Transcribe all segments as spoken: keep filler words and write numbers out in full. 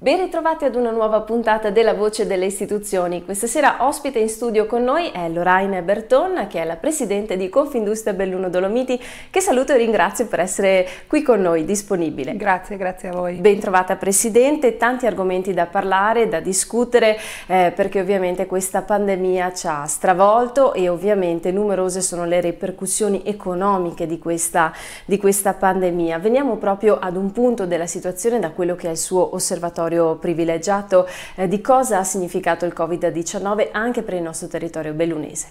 Ben ritrovati ad una nuova puntata della Voce delle Istituzioni. Questa sera ospite in studio con noi è Lorraine Berton, che è la presidente di Confindustria Belluno Dolomiti, che saluto e ringrazio per essere qui con noi, disponibile. Grazie, grazie a voi. Ben trovata Presidente, tanti argomenti da parlare, da discutere, eh, perché ovviamente questa pandemia ci ha stravolto e ovviamente numerose sono le ripercussioni economiche di questa, di questa pandemia. Veniamo proprio ad un punto della situazione da quello che è il suo osservatorio privilegiato, eh, di cosa ha significato il Covid diciannove anche per il nostro territorio bellunese.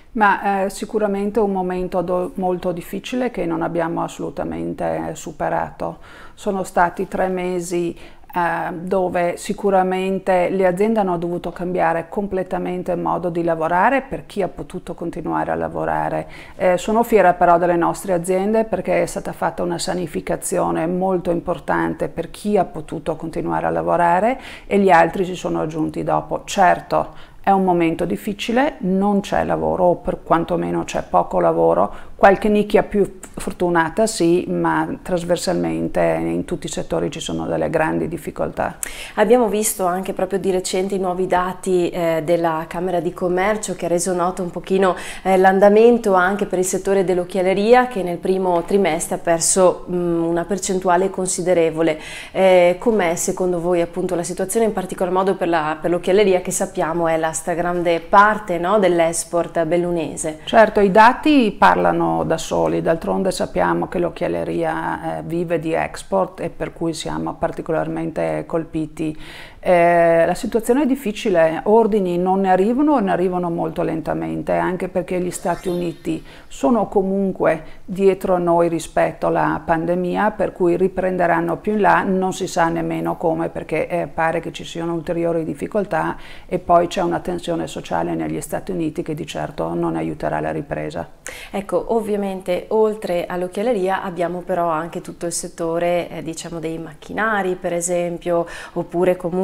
Ma eh, sicuramente un momento molto difficile che non abbiamo assolutamente superato. Sono stati tre mesi eh, dove sicuramente le aziende hanno dovuto cambiare completamente il modo di lavorare per chi ha potuto continuare a lavorare. Eh, sono fiera però delle nostre aziende perché è stata fatta una sanificazione molto importante per chi ha potuto continuare a lavorare e gli altri si sono aggiunti dopo. Certo, è un momento difficile, non c'è lavoro, o per quantomeno c'è poco lavoro, qualche nicchia più fortunata sì, ma trasversalmente in tutti i settori ci sono delle grandi difficoltà. Abbiamo visto anche proprio di recente i nuovi dati eh, della Camera di Commercio che ha reso noto un pochino eh, l'andamento anche per il settore dell'occhialeria, che nel primo trimestre ha perso mh, una percentuale considerevole. Eh, com'è secondo voi appunto la situazione, in particolar modo per l'occhialeria, che sappiamo è la stragrande parte, no, dell'export bellunese? Certo, i dati parlano da soli, d'altronde sappiamo che l'occhialeria eh, vive di export e per cui siamo particolarmente colpiti. Eh, la situazione è difficile, ordini non ne arrivano o ne arrivano molto lentamente, anche perché gli Stati Uniti sono comunque dietro noi rispetto alla pandemia, per cui riprenderanno più in là, non si sa nemmeno come, perché eh, pare che ci siano ulteriori difficoltà e poi c'è una tensione sociale negli Stati Uniti che di certo non aiuterà la ripresa. Ecco, ovviamente oltre all'occhialeria abbiamo però anche tutto il settore eh, diciamo dei macchinari per esempio, oppure comunque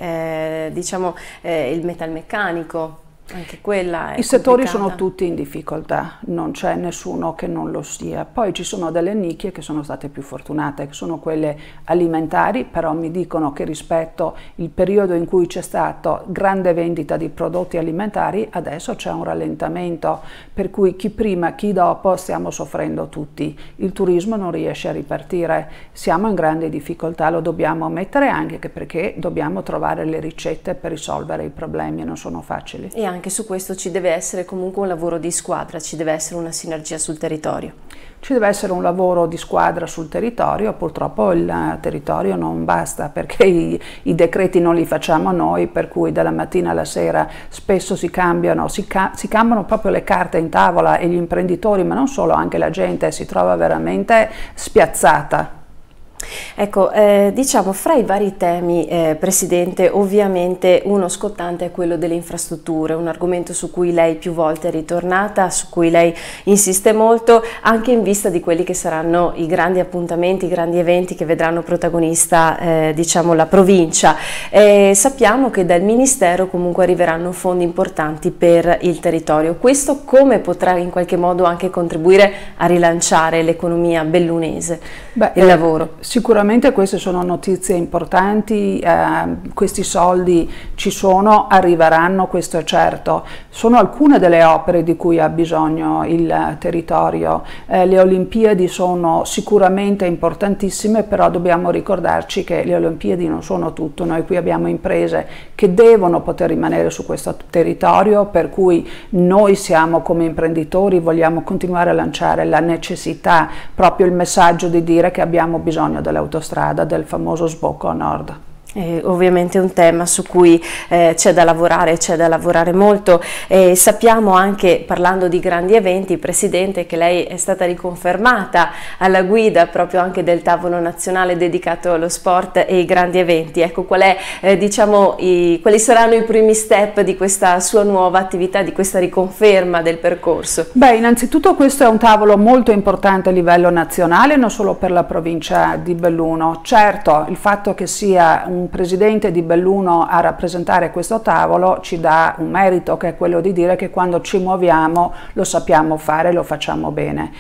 eh, diciamo eh, il metalmeccanico. Anche quella è I settori complicata. Sono tutti in difficoltà, non c'è nessuno che non lo sia. Poi ci sono delle nicchie che sono state più fortunate, che sono quelle alimentari, però mi dicono che rispetto al periodo in cui c'è stata grande vendita di prodotti alimentari, adesso c'è un rallentamento, per cui chi prima, chi dopo stiamo soffrendo tutti. Il turismo non riesce a ripartire, siamo in grande difficoltà, lo dobbiamo ammettere anche perché dobbiamo trovare le ricette per risolvere i problemi, non sono facili. E anche su questo ci deve essere comunque un lavoro di squadra, ci deve essere una sinergia sul territorio. Ci deve essere un lavoro di squadra sul territorio, purtroppo il territorio non basta perché i, i decreti non li facciamo noi, per cui dalla mattina alla sera spesso si cambiano, si, ca si cambiano proprio le carte in tavola e gli imprenditori, ma non solo, anche la gente si trova veramente spiazzata. Ecco, eh, diciamo fra i vari temi, eh, Presidente, ovviamente uno scottante è quello delle infrastrutture, un argomento su cui lei più volte è ritornata, su cui lei insiste molto, anche in vista di quelli che saranno i grandi appuntamenti, i grandi eventi che vedranno protagonista eh, diciamo la provincia. Eh, sappiamo che dal Ministero comunque arriveranno fondi importanti per il territorio. Questo come potrà in qualche modo anche contribuire a rilanciare l'economia bellunese, Beh, il eh, lavoro? Sicuramente queste sono notizie importanti, eh, questi soldi ci sono, arriveranno, questo è certo. Sono alcune delle opere di cui ha bisogno il territorio. Eh, le Olimpiadi sono sicuramente importantissime, però dobbiamo ricordarci che le Olimpiadi non sono tutto. Noi qui abbiamo imprese che devono poter rimanere su questo territorio, per cui noi siamo come imprenditori, vogliamo continuare a lanciare la necessità, proprio il messaggio di dire che abbiamo bisogno dell'autostrada, del famoso sbocco a nord. È ovviamente un tema su cui eh, c'è da lavorare, c'è da lavorare molto. E sappiamo anche, parlando di grandi eventi, Presidente, che lei è stata riconfermata alla guida proprio anche del tavolo nazionale dedicato allo sport e ai grandi eventi. Ecco, qual è, eh, diciamo, i, quali saranno i primi step di questa sua nuova attività, di questa riconferma del percorso? Beh, innanzitutto questo è un tavolo molto importante a livello nazionale, non solo per la provincia di Belluno. Certo, il fatto che sia un un presidente di Belluno a rappresentare questo tavolo ci dà un merito, che è quello di dire che quando ci muoviamo lo sappiamo fare, lo facciamo bene.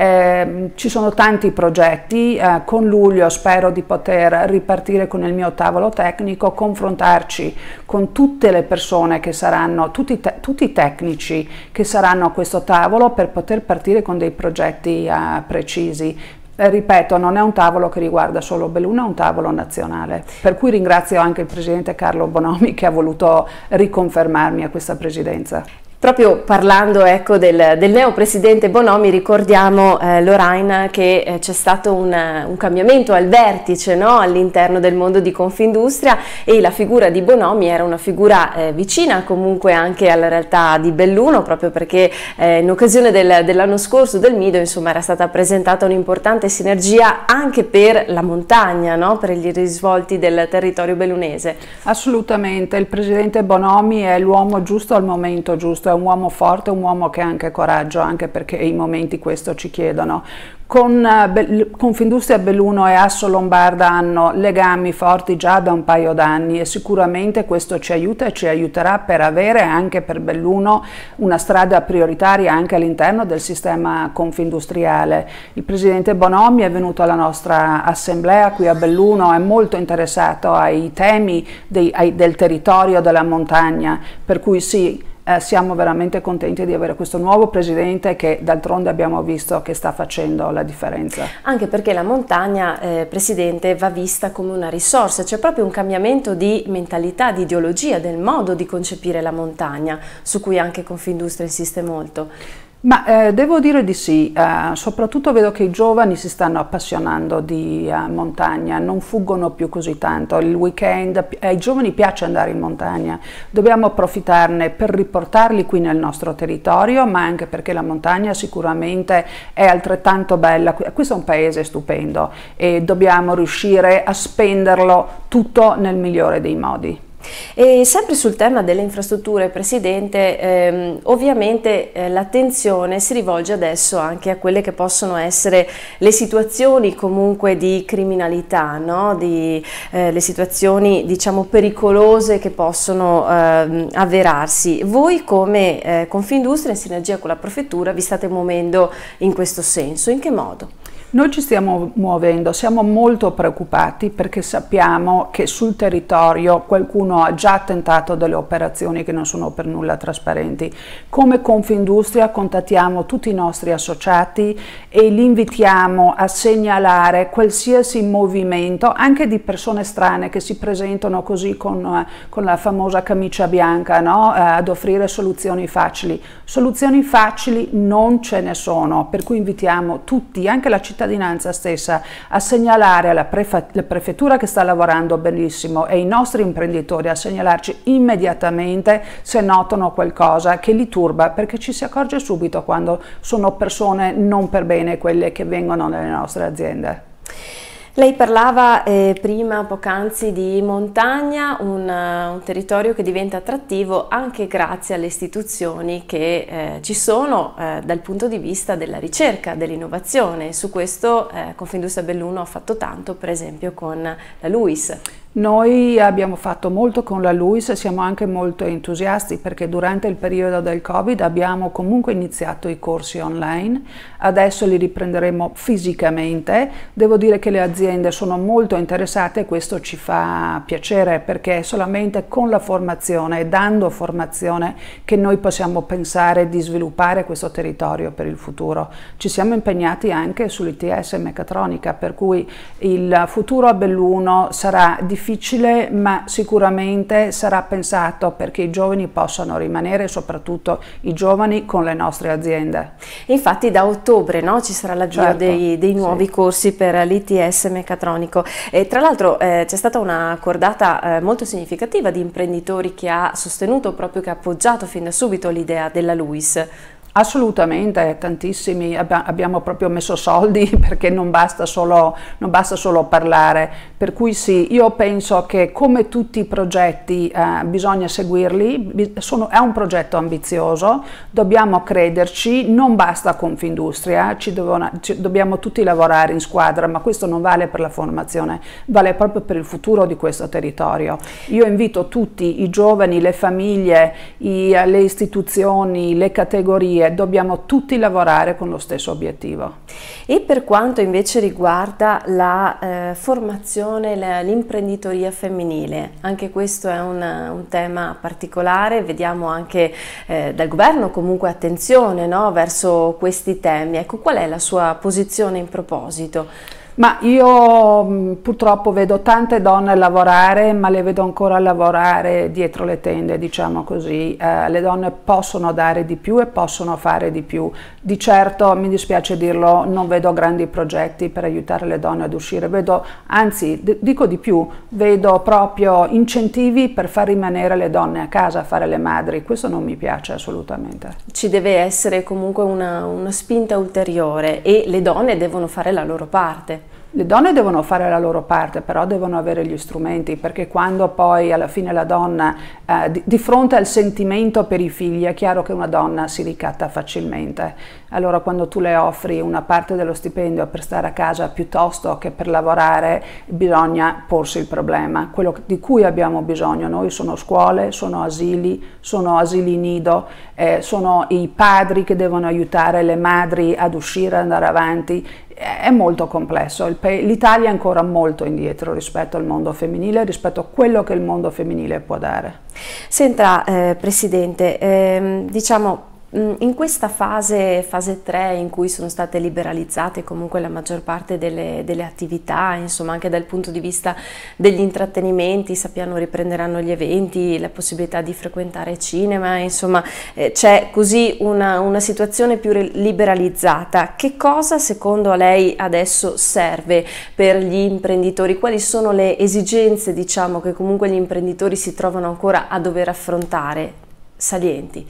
Eh, ci sono tanti progetti, eh, con luglio spero di poter ripartire con il mio tavolo tecnico, confrontarci con tutte le persone che saranno, tutti, te, tutti i tecnici che saranno a questo tavolo per poter partire con dei progetti eh, precisi. Eh, ripeto, non è un tavolo che riguarda solo Belluno, è un tavolo nazionale, per cui ringrazio anche il presidente Carlo Bonomi che ha voluto riconfermarmi a questa presidenza. Proprio parlando ecco, del, del neo presidente Bonomi, ricordiamo eh, Lorraine che eh, c'è stato un, un cambiamento al vertice, no? All'interno del mondo di Confindustria, e la figura di Bonomi era una figura eh, vicina comunque anche alla realtà di Belluno, proprio perché eh, in occasione del, dell'anno scorso del Mido insomma, era stata presentata un'importante sinergia anche per la montagna, no? Per gli risvolti del territorio bellunese. Assolutamente, il presidente Bonomi è l'uomo giusto al momento giusto, è un uomo forte, un uomo che ha anche coraggio, anche perché i momenti questo ci chiedono. Con uh, Confindustria Belluno e Asso Lombarda hanno legami forti già da un paio d'anni e sicuramente questo ci aiuta e ci aiuterà per avere anche per Belluno una strada prioritaria anche all'interno del sistema confindustriale. Il presidente Bonomi è venuto alla nostra assemblea qui a Belluno, è molto interessato ai temi dei, ai, del territorio della montagna, per cui sì, Eh, siamo veramente contenti di avere questo nuovo presidente che d'altronde abbiamo visto che sta facendo la differenza. Anche perché la montagna, eh, presidente, va vista come una risorsa, c'è proprio un cambiamento di mentalità, di ideologia, del modo di concepire la montagna, su cui anche Confindustria insiste molto. Ma eh, devo dire di sì, eh, soprattutto vedo che i giovani si stanno appassionando di eh, montagna, non fuggono più così tanto, il weekend, eh, ai giovani piace andare in montagna, dobbiamo approfittarne per riportarli qui nel nostro territorio, ma anche perché la montagna sicuramente è altrettanto bella, questo è un paese stupendo e dobbiamo riuscire a spenderlo tutto nel migliore dei modi. E sempre sul tema delle infrastrutture, Presidente, ehm, ovviamente eh, l'attenzione si rivolge adesso anche a quelle che possono essere le situazioni comunque di criminalità, no? di, eh, le situazioni diciamo pericolose che possono eh, avverarsi. Voi come eh, Confindustria in sinergia con la Prefettura vi state muovendo in questo senso, in che modo? Noi ci stiamo muovendo, siamo molto preoccupati perché sappiamo che sul territorio qualcuno ha già tentato delle operazioni che non sono per nulla trasparenti. Come Confindustria contattiamo tutti i nostri associati e li invitiamo a segnalare qualsiasi movimento, anche di persone strane che si presentano così con, con la famosa camicia bianca, no? Ad offrire soluzioni facili. Soluzioni facili non ce ne sono, per cui invitiamo tutti, anche la cittadinanza stessa, a segnalare alla prefettura che sta lavorando benissimo e i nostri imprenditori a segnalarci immediatamente se notano qualcosa che li turba, perché ci si accorge subito quando sono persone non per bene quelle che vengono nelle nostre aziende. Lei parlava eh, prima, poc'anzi, di montagna, un, uh, un territorio che diventa attrattivo anche grazie alle istituzioni che eh, ci sono eh, dal punto di vista della ricerca, dell'innovazione. Su questo eh, Confindustria Belluno ha fatto tanto, per esempio con la LUISS. Noi abbiamo fatto molto con la LUISS e siamo anche molto entusiasti perché durante il periodo del Covid abbiamo comunque iniziato i corsi online, adesso li riprenderemo fisicamente. Devo dire che le aziende sono molto interessate e questo ci fa piacere perché è solamente con la formazione e dando formazione che noi possiamo pensare di sviluppare questo territorio per il futuro. Ci siamo impegnati anche sull'I T S meccatronica, per cui il futuro a Belluno sarà difficile difficile, ma sicuramente sarà pensato perché i giovani possano rimanere, soprattutto i giovani con le nostre aziende. Infatti da ottobre, no, ci sarà l'avvio certo, dei, dei nuovi sì. corsi per l'I T S meccatronico e tra l'altro eh, c'è stata una cordata eh, molto significativa di imprenditori che ha sostenuto, proprio che ha appoggiato fin da subito l'idea della LUISS. Assolutamente, tantissimi, abbiamo proprio messo soldi perché non basta solo, non basta solo parlare, per cui sì, io penso che come tutti i progetti eh, bisogna seguirli, sono, è un progetto ambizioso, dobbiamo crederci, non basta Confindustria, ci, devono, ci dobbiamo tutti lavorare in squadra, ma questo non vale per la formazione, vale proprio per il futuro di questo territorio. Io invito tutti i giovani, le famiglie, i, le istituzioni, le categorie, dobbiamo tutti lavorare con lo stesso obiettivo. E per quanto invece riguarda la eh, formazione, l'imprenditoria femminile, anche questo è un, un tema particolare, vediamo anche eh, dal governo comunque attenzione, no, verso questi temi. Ecco, qual è la sua posizione in proposito? Ma io mh, purtroppo vedo tante donne lavorare, ma le vedo ancora lavorare dietro le tende, diciamo così. Eh, le donne possono dare di più e possono fare di più. Di certo, mi dispiace dirlo, non vedo grandi progetti per aiutare le donne ad uscire, vedo, anzi, dico di più, vedo proprio incentivi per far rimanere le donne a casa, a fare le madri. Questo non mi piace assolutamente. Ci deve essere comunque una, una spinta ulteriore e le donne devono fare la loro parte. Le donne devono fare la loro parte, però devono avere gli strumenti, perché quando poi alla fine la donna, eh, di, di fronte al sentimento per i figli, è chiaro che una donna si ricatta facilmente. Allora quando tu le offri una parte dello stipendio per stare a casa piuttosto che per lavorare, bisogna porsi il problema. Quello di cui abbiamo bisogno noi sono scuole, sono asili, sono asili nido, eh, sono i padri che devono aiutare le madri ad uscire, ad andare avanti. È molto complesso, l'Italia è ancora molto indietro rispetto al mondo femminile, rispetto a quello che il mondo femminile può dare. Senta, eh, Presidente, ehm, diciamo, in questa fase, fase tre, in cui sono state liberalizzate comunque la maggior parte delle, delle attività, insomma anche dal punto di vista degli intrattenimenti, sappiamo riprenderanno gli eventi, la possibilità di frequentare cinema, insomma eh, c'è così una, una situazione più liberalizzata. Che cosa secondo lei adesso serve per gli imprenditori? Quali sono le esigenze, diciamo, che comunque gli imprenditori si trovano ancora a dover affrontare, salienti?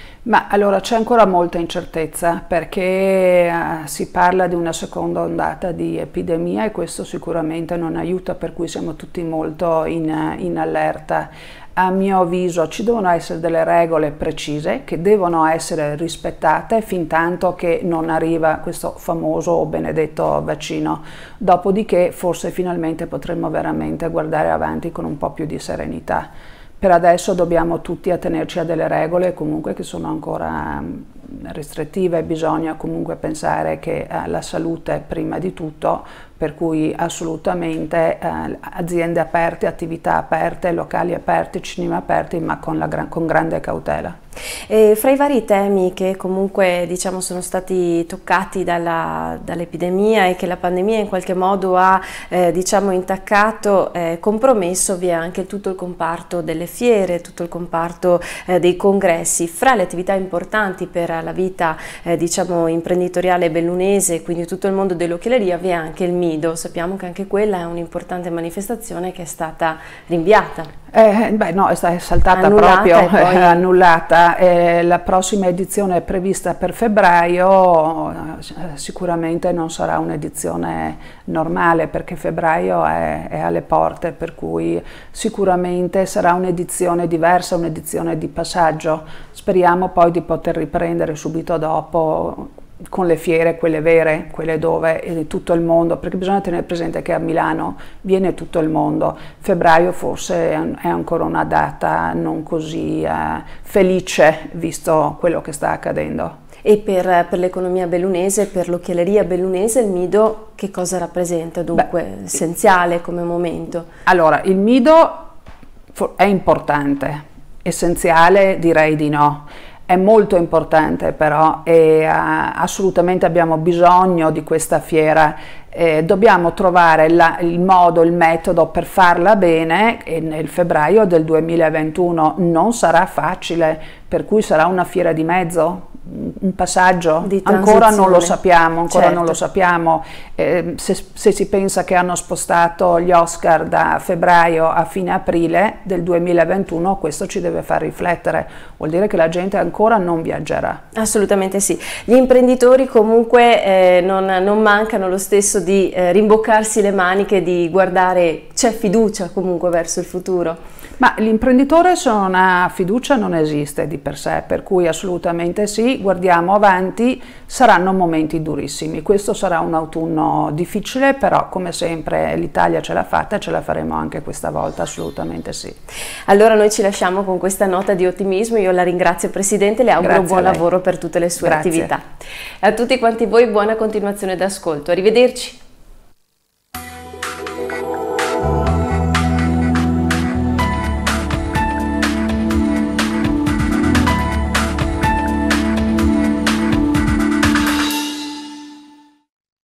Ma allora c'è ancora molta incertezza perché uh, si parla di una seconda ondata di epidemia e questo sicuramente non aiuta, per cui siamo tutti molto in, in allerta. A mio avviso ci devono essere delle regole precise che devono essere rispettate fin tanto che non arriva questo famoso o benedetto vaccino, dopodiché forse finalmente potremo veramente guardare avanti con un po' più di serenità. Per adesso dobbiamo tutti attenerci a delle regole comunque che sono ancora restrittive, bisogna comunque pensare che eh, la salute è prima di tutto, per cui assolutamente eh, aziende aperte, attività aperte, locali aperti, cinema aperti, ma con, la gran, con grande cautela. E fra i vari temi che comunque diciamo sono stati toccati dall'epidemia e che la pandemia in qualche modo ha eh, diciamo intaccato, eh, compromesso, vi è anche tutto il comparto delle fiere, tutto il comparto eh, dei congressi. Fra le attività importanti per la vita eh, diciamo imprenditoriale bellunese, quindi tutto il mondo dell'occhialeria, vi è anche il Mido. Sappiamo che anche quella è un'importante manifestazione che è stata rinviata. Eh, beh no, è stata saltata annullata proprio, poi... eh, annullata. Eh, la prossima edizione è prevista per febbraio, eh, sicuramente non sarà un'edizione normale perché febbraio è, è alle porte, per cui sicuramente sarà un'edizione diversa, un'edizione di passaggio. Speriamo poi di poter riprendere subito dopo con le fiere, quelle vere, quelle dove è tutto il mondo, perché bisogna tenere presente che a Milano viene tutto il mondo. Febbraio forse è ancora una data non così eh, felice visto quello che sta accadendo. E per, per l'economia bellunese, per l'occhialeria bellunese, il Mido che cosa rappresenta dunque? Beh, essenziale come momento? Allora, il Mido è importante, essenziale direi di no. È molto importante però e uh, assolutamente abbiamo bisogno di questa fiera. eh, dobbiamo trovare la, il modo, il metodo per farla bene, e nel febbraio del duemilaventuno non sarà facile, per cui sarà una fiera di mezzo, un passaggio, ancora non lo sappiamo, ancora certo. non lo sappiamo. Eh, se, se si pensa che hanno spostato gli Oscar da febbraio a fine aprile del duemilaventuno, questo ci deve far riflettere, vuol dire che la gente ancora non viaggerà. Assolutamente sì. Gli imprenditori comunque eh, non, non mancano lo stesso di eh, rimboccarsi le maniche, di guardare, c'è fiducia comunque verso il futuro. Ma l'imprenditore se non ha fiducia non esiste di per sé, per cui assolutamente sì, guardiamo avanti, saranno momenti durissimi, questo sarà un autunno difficile, però come sempre l'Italia ce l'ha fatta e ce la faremo anche questa volta, assolutamente sì. Allora noi ci lasciamo con questa nota di ottimismo, io la ringrazio Presidente, le auguro buon lavoro per tutte le sue Grazie. attività. A tutti quanti voi buona continuazione d'ascolto, arrivederci.